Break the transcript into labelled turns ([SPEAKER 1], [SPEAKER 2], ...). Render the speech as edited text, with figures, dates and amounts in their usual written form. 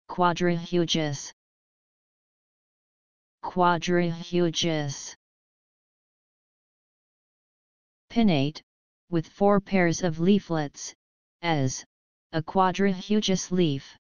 [SPEAKER 1] Quadrijugous. Quadrijugous. Pinnate, with 4 pairs of leaflets, as a quadrijugous leaf.